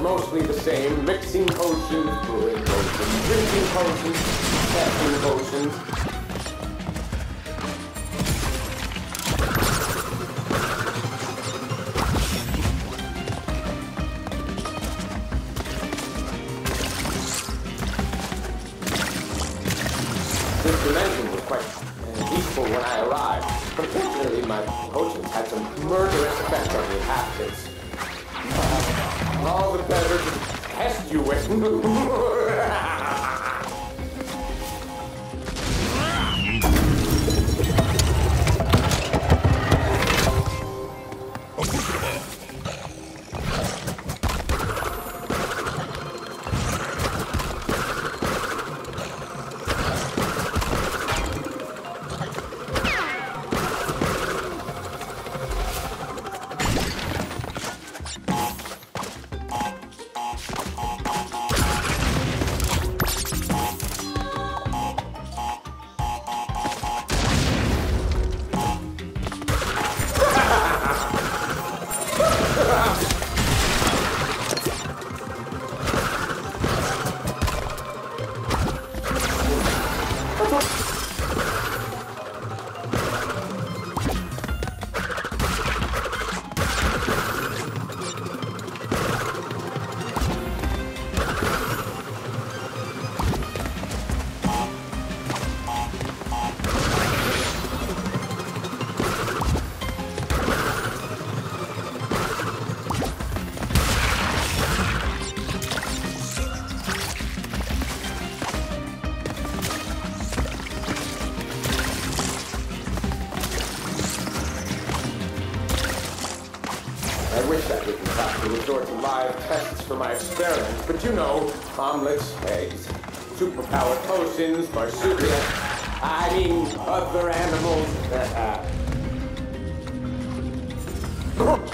mostly the same. Mixing potions, brewing potions, drinking potions, testing potions. This dimension was quite peaceful when I arrived. Unfortunately, my potions had some murderous effect on the inhabitants. All the better to test you with. I wish I didn't have to resort to live tests for my experiments, but you know, omelets, eggs, superpowered potions, marsupial, I mean, other animals.